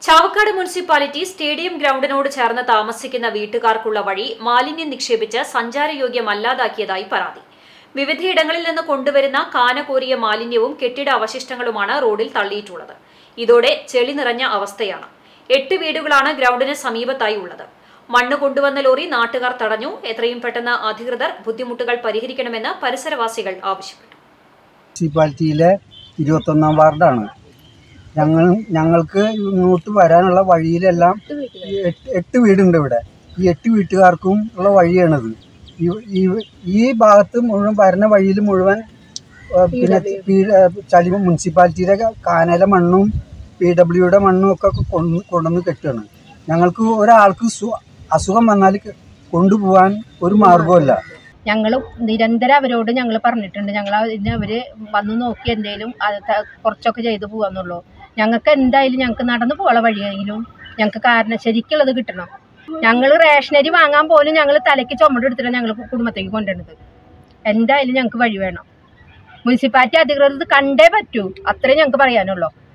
Chavakkad municipality stadium ഗ്രൗണ്ടിനോട് ചേർന്ന് താമസിക്കുന്ന വീട്ടുകാർക്കുള്ള വഴി മാലിന്യം നിക്ഷേപിച്ച് സഞ്ചാരയോഗ്യമല്ലാതാക്കിയതായി പരാതി. വിവിധയിടങ്ങളിൽ നിന്ന് കൊണ്ടുവരുന്ന കാനകോരിയ മാലിന്യവും കെട്ടിട അവശിഷ്ടങ്ങളുമാണ് റോഡിൽ തള്ളിയിട്ടുള്ളത്. ഇതോടെ ചെളി നിറഞ്ഞ അവസ്ഥയാണ്. 8 വീടുകളാണ് ഗ്രൗണ്ടിന് സമീപത്തായി ഉള്ളത്. മണ്ണ് കൊണ്ടുവന്ന ലോറി നാട്ടുകാർ തടഞ്ഞു. എത്രയും പെട്ടെന്ന് അധികൃതർ ബുദ്ധിമുട്ടുകൾ പരിഹരിക്കണമെന്ന് പരിസരവാസികൾ ആവശ്യപ്പെട്ടു. മുനിസിപ്പാലിറ്റിയിലെ 21ാം വാർഡാണ്. ഞങ്ങൾക്ക് ഇങ്ങോട്ട് വരാനുള്ള വഴിയിലെല്ലാം 8 വീടുണ്ട്. ഇവിടെ ഈ 8 വീട്ടുകാർക്കും ഉള്ള വഴിയാണത്. ഈ ഭാഗത്ത് മുഴുവൻ വരുന്ന വഴിയിൽ മുഴുവൻ പിന്നെ ചളി മുനിസിപ്പാലിറ്റിയുടെ കാനല മണ്ണും PWയുടെ മണ്ണും ഒക്കെ കൊണ്ടുവന്ന് കെട്ടുകയാണ്. ഞങ്ങൾക്ക് ഒരാൾക്ക് അസുഖം വന്നാൽ കൊണ്ടുപോകാൻ ഒരു മാർഗമല്ല. ഞങ്ങൾ നിരന്തരം അവരോട് ഞങ്ങൾ പറഞ്ഞിട്ടുണ്ട്. അവർ വന്ന് നോക്കി എന്തെങ്കിലും കുറച്ചൊക്കെ ചെയ്ത് പോകാന്നുള്ളൂ. ഞങ്ങൾക്ക് എന്തായാലും ഞങ്ങൾക്ക് നടന്നു പോകാനുള്ള വഴിയെങ്കിലും ഞങ്ങൾക്ക് കാരണം ശരിക്കുള്ളത് കിട്ടണം. ഞങ്ങൾ റേഷനരി വാങ്ങാൻ പോലും ഞങ്ങൾ തലയ്ക്ക് ചുമടെടുത്തിട്ടാണ് ഞങ്ങൾ കുടുംബത്തേക്ക് കൊണ്ടുവരുന്നത്. എന്തായാലും ഞങ്ങൾക്ക് വഴി വേണം. മുനിസിപ്പാലിറ്റി അധികൃതർ കണ്ടേ പറ്റൂ. അത്രേ ഞങ്ങൾക്ക് പറയാനുള്ളൂ.